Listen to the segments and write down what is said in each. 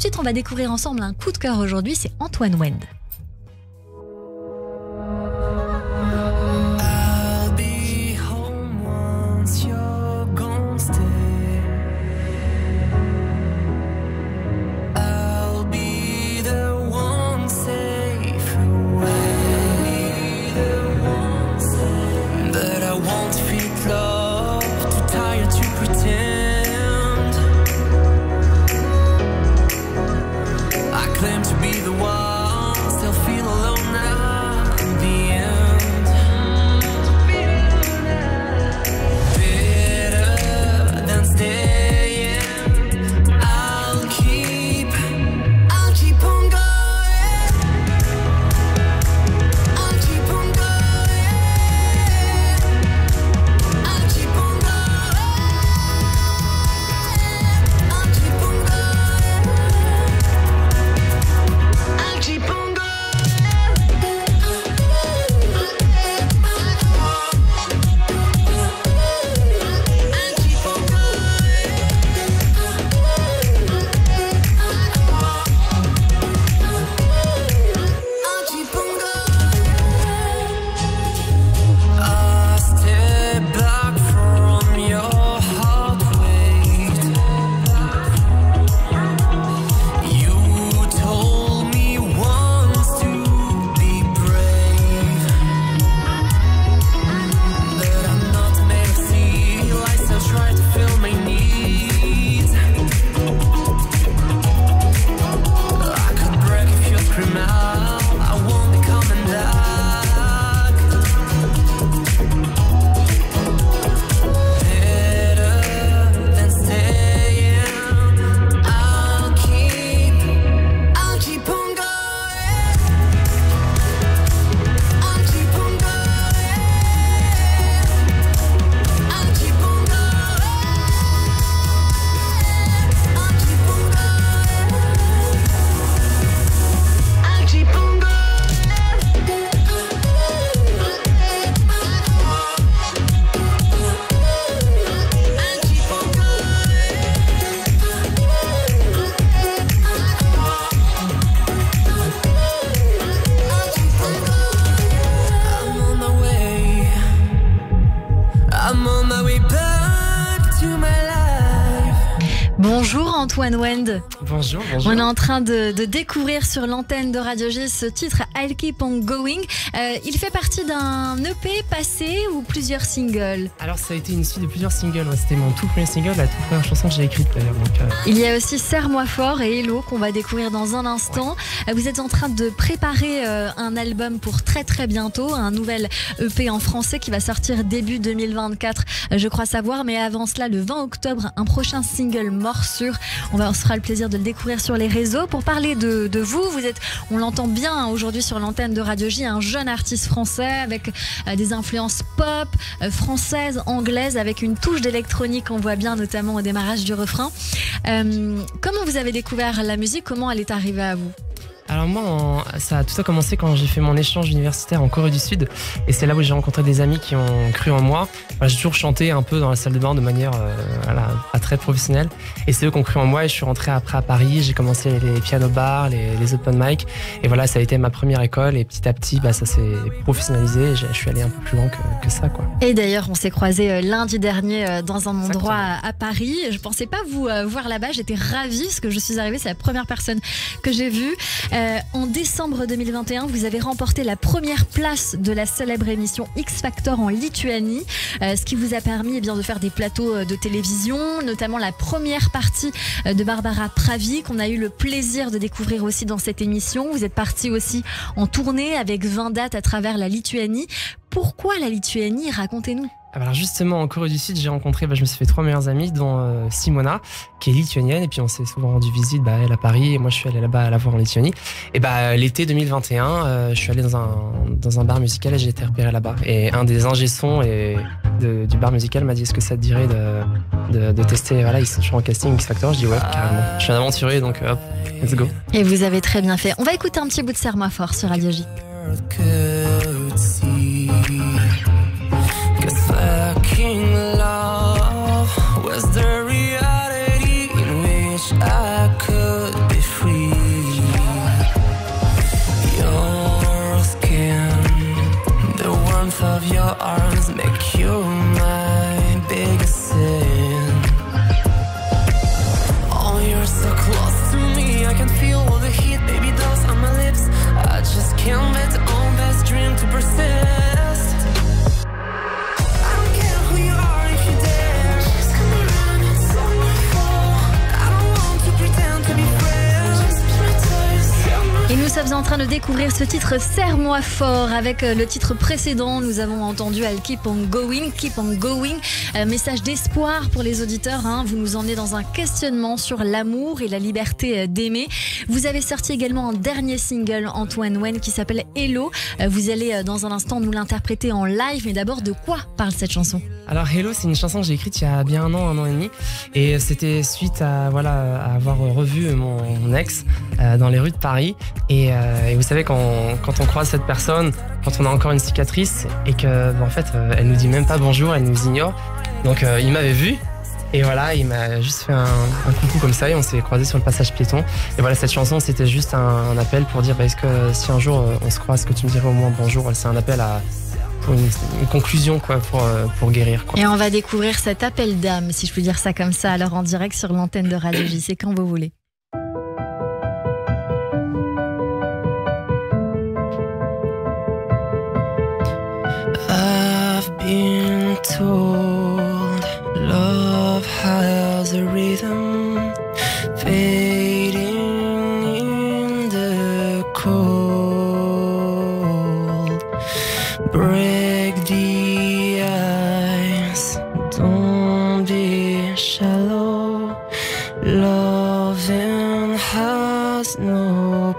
suite, on va découvrir ensemble un coup de cœur aujourd'hui, c'est Antoine Wend. Bonjour Antoine Wend. Bonjour. On est en train de découvrir sur l'antenne de Radio J ce titre I'll Keep On Going. Il fait partie d'un EP passé ou plusieurs singles? Alors ça a été une suite de plusieurs singles. C'était mon tout premier single, la toute première chanson que j'ai écrite d'ailleurs. Il y a aussi Serre-moi fort et Hello qu'on va découvrir dans un instant. Ouais. Vous êtes en train de préparer un album pour très très bientôt, un nouvel EP en français qui va sortir début 2024, je crois savoir. Mais avant cela, le 20 octobre, un prochain single Morsure. On se fera le plaisir de le découvrir sur les réseaux. Pour parler de vous, vous êtes, on l'entend bien aujourd'hui sur l'antenne de Radio J, un jeune artiste français avec des influences pop, françaises, anglaises, avec une touche d'électronique qu'on voit bien notamment au démarrage du refrain. Comment vous avez découvert la musique? Comment elle est arrivée à vous? Alors moi, tout a commencé quand j'ai fait mon échange universitaire en Corée du Sud, et c'est là où j'ai rencontré des amis qui ont cru en moi. J'ai toujours chanté un peu dans la salle de bain de manière pas très professionnelle, et c'est eux qui ont cru en moi. Et je suis rentré après à Paris, j'ai commencé les piano bars, les open mic, et voilà, ça a été ma première école, et petit à petit ça s'est professionnalisé, et je suis allé un peu plus loin que ça, quoi. Et d'ailleurs on s'est croisés lundi dernier dans un endroit à Paris. Je pensais pas vous voir là-bas, j'étais ravie parce que je suis arrivée, c'est la première personne que j'ai vue. En décembre 2021, vous avez remporté la première place de la célèbre émission X Factor en Lituanie, ce qui vous a permis de faire des plateaux de télévision, notamment la première partie de Barbara Pravi qu'on a eu le plaisir de découvrir aussi dans cette émission. Vous êtes parti aussi en tournée avec 20 dates à travers la Lituanie. Pourquoi la Lituanie? Racontez-nous. Alors justement, en Corée du Sud, j'ai rencontré, je me suis fait 3 meilleures amies, dont Simona, qui est lituanienne, et puis on s'est souvent rendu visite, elle à Paris, et moi je suis allé là-bas à la voir en Lituanie. Et l'été 2021, je suis allé dans un bar musical et j'ai été repéré là-bas. Et un des ingé-sons du bar musical m'a dit: est-ce que ça te dirait de tester, ils sont toujours en casting X Factor? Je dis ouais, carrément. Je suis un aventurier, donc hop, let's go. Et vous avez très bien fait. On va écouter un petit bout de Serre-moi fort sur Radio J. Lacking love was the reality in which I could be free. Et nous sommes en train de découvrir ce titre Serre-moi fort. Avec le titre précédent, nous avons entendu I'll keep on going, keep on going. Message d'espoir pour les auditeurs. Vous nous emmenez dans un questionnement sur l'amour et la liberté d'aimer. Vous avez sorti également un dernier single, Antoine When, qui s'appelle Hello. Vous allez dans un instant nous l'interpréter en live. Mais d'abord, de quoi parle cette chanson ? Alors Hello, c'est une chanson que j'ai écrite il y a bien un an et demi. Et c'était suite à avoir revu mon ex dans les rues de Paris. Et vous savez, quand on croise cette personne, quand on a encore une cicatrice et que en fait elle nous dit même pas bonjour, elle nous ignore. Donc il m'avait vu et voilà, il m'a juste fait un coucou comme ça et on s'est croisés sur le passage piéton. Et voilà, cette chanson c'était juste un appel pour dire est-ce que si un jour on se croise, que tu me dirais au moins bonjour. C'est un appel pour une conclusion quoi, pour guérir quoi. Et on va découvrir cet appel d'âme, si je peux dire ça comme ça, alors en direct sur l'antenne de Radio J. C'est quand vous voulez. I've been told love has a rhythm fading in the cold. Break the ice, don't be shallow. Loving has no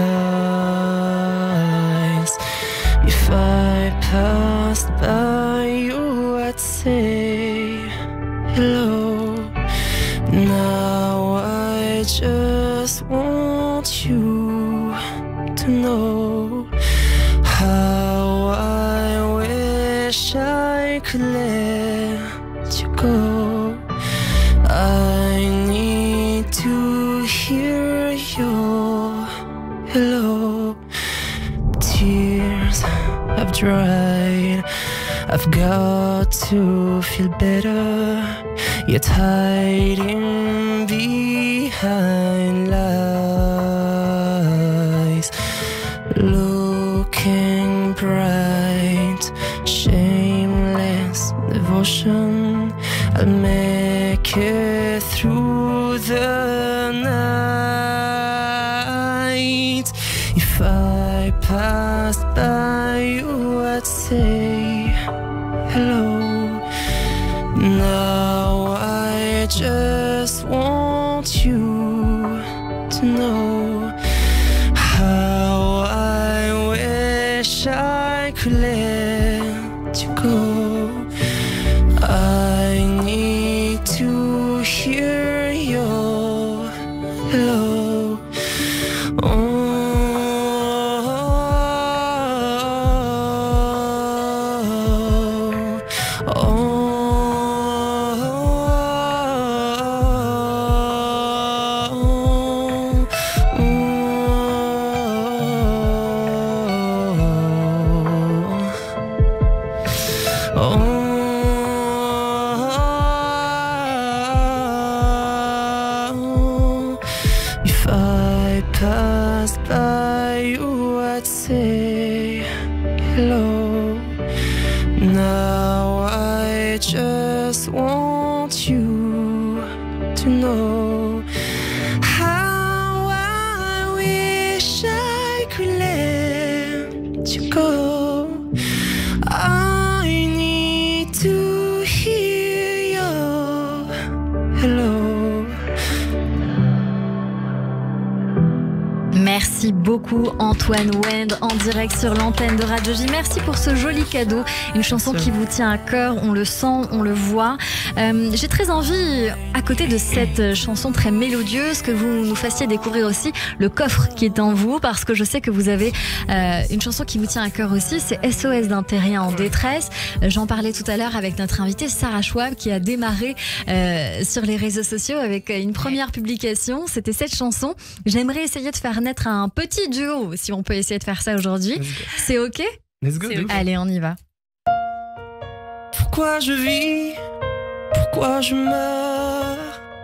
price. If I passed by you, I'd say hello. Now I just want you to know how I wish I could let you go. I need to hear your hello. Tears have dried, I've got to feel better, yet hiding behind lies, looking bright, shameless devotion. I'll make it through the night. If I passed by you, I'd say hello. Now I just want you to know how I wish I could let you go. I need to hear your hello. If I passed by you, I'd say hello. Now I just want you to know how I wish I could let you go. I need to hear your hello. Merci beaucoup Antoine Wend en direct sur l'antenne de Radio J. Merci pour ce joli cadeau, une chanson qui vous tient à cœur, on le sent, on le voit. J'ai très envie, à côté de cette chanson très mélodieuse, que vous nous fassiez découvrir aussi le coffre qui est en vous, parce que je sais que vous avez une chanson qui vous tient à cœur aussi, c'est SOS d'un terrien en détresse. J'en parlais tout à l'heure avec notre invitée Sarah Schwab qui a démarré sur les réseaux sociaux avec une première publication, c'était cette chanson. J'aimerais essayer de faire naître un petit duo, si on peut essayer de faire ça aujourd'hui. C'est ok ? Let's go. Allez, on y va. Pourquoi je vis ? Pourquoi je meurs ?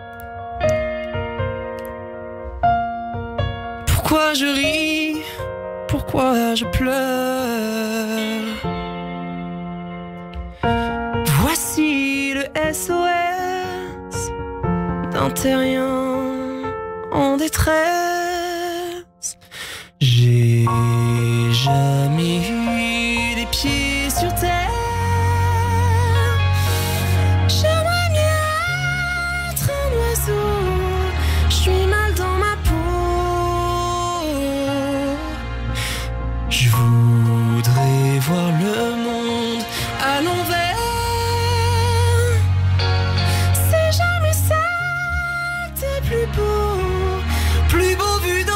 Pourquoi je ris ? Pourquoi je pleure ? Voici le SOS d'un terrien en détresse. J'ai jamais eu les pieds sur terre. J'aimerais mieux être un oiseau. Je suis mal dans ma peau. Je voudrais voir le monde à l'envers. Si jamais c'était plus beau vu d'en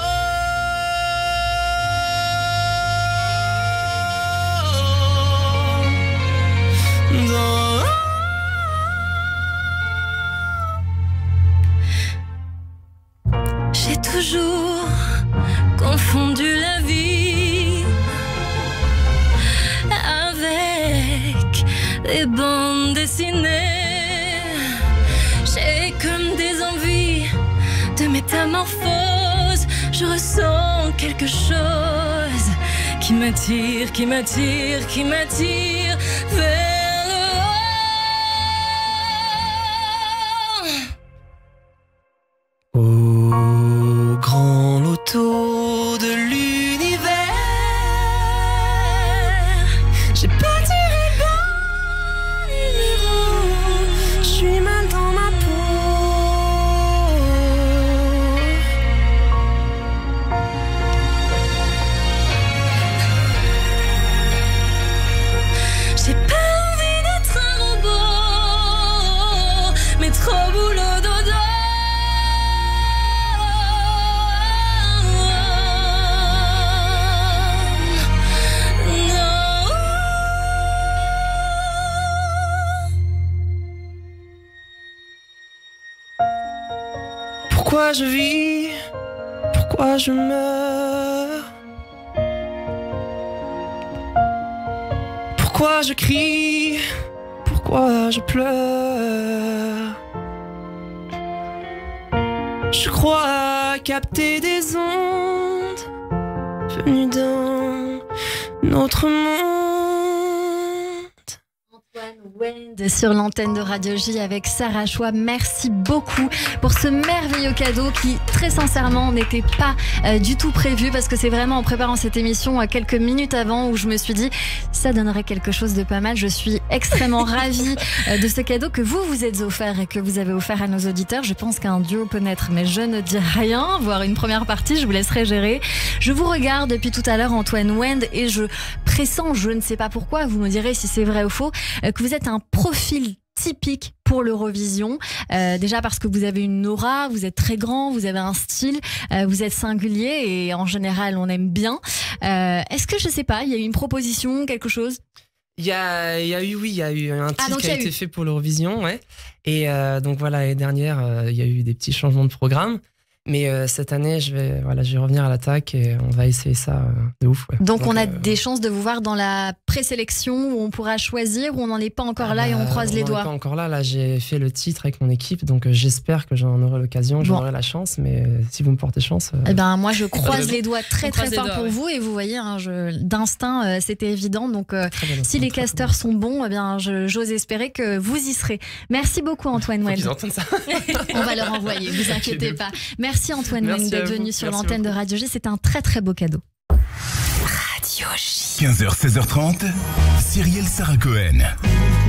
haut. J'ai toujours confondu la vie avec des bandes dessinées. J'ai comme des envies de métamorphose. Je ressens quelque chose qui m'attire, qui m'attire, qui m'attire vers le haut. Au grand loto de l'univers, j'ai pas tiré le bon numéro. Je suis mal dans ma peau. J'ai pas envie d'être un robot, mais trop boulot dodo. Pourquoi je vis? Pourquoi je meurs? Pourquoi je crie? Pourquoi je pleure? Je crois capter des ondes venues d'un autre monde. Wend sur l'antenne de Radio J avec Sarah Choi. Merci beaucoup pour ce merveilleux cadeau qui, très sincèrement, n'était pas du tout prévu, parce que c'est vraiment en préparant cette émission quelques minutes avant où je me suis dit ça donnerait quelque chose de pas mal. Je suis extrêmement ravie de ce cadeau que vous êtes offert et que vous avez offert à nos auditeurs. Je pense qu'un duo peut naître, mais je ne dis rien, voire une première partie, je vous laisserai gérer. Je vous regarde depuis tout à l'heure, Antoine Wend, et je pressens, je ne sais pas pourquoi, vous me direz si c'est vrai ou faux, que vous êtes un profil typique pour l'Eurovision. Déjà parce que vous avez une aura, vous êtes très grand, vous avez un style, vous êtes singulier et en général on aime bien. Est-ce que, je sais pas, il y a eu une proposition, quelque chose? Il y a eu un titre qui a été fait pour l'Eurovision, ouais. Et donc voilà, l'année dernière, il y a eu des petits changements de programme. Mais cette année, je vais revenir à l'attaque et on va essayer ça de ouf. Ouais. Donc on a des chances de vous voir dans la présélection où on pourra choisir, ou on n'en est pas encore là et on croise les doigts? On n'en est pas encore là. Là, j'ai fait le titre avec mon équipe, donc j'espère que j'en aurai l'occasion, j'en aurai la chance. Mais si vous me portez chance... Eh ben, moi, je croise les doigts très très fort pour vous. Et vous voyez, hein, d'instinct, c'était évident. Donc si les casteurs sont bons, eh bien, j'ose espérer que vous y serez. Merci beaucoup, Antoine Wend. On va leur envoyer, vous inquiétez pas. Merci Antoine Wend d'être venu sur l'antenne de Radio J. C'est un très très beau cadeau. Radio J. 15h, 16h30, Cyrielle Sarah Cohen.